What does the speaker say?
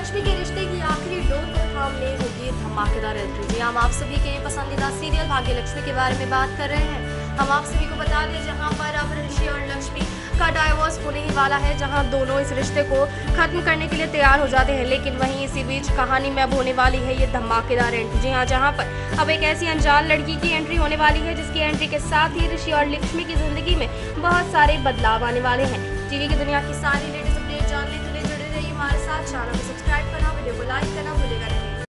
लक्ष्मी के रिश्ते की आखिरी डोर को थामने होगी धमाकेदार एंट्री। जी हम आप सभी के पसंदीदा सीरियल भाग्य लक्ष्मी के बारे में बात कर रहे हैं। हम आप सभी को बता दें जहां पर अब ऋषि और लक्ष्मी का डाइवोर्स होने ही वाला है, जहां दोनों इस रिश्ते को खत्म करने के लिए तैयार हो जाते हैं। लेकिन वहीं इसी बीच कहानी में अब होने वाली है ये धमाकेदार एंट्री। जी हाँ, जहां पर अब एक ऐसी अनजान लड़की की एंट्री होने वाली है जिसकी एंट्री के साथ ही ऋषि और लक्ष्मी की जिंदगी में बहुत सारे बदलाव आने वाले हैं। टीवी की दुनिया की सारी लेटेस्ट अपडेट जानने के लिए जुड़े रहिए हमारे साथ। चैनल को सब्सक्राइब करना, वीडियो को लाइक करना भूलेगा नहीं।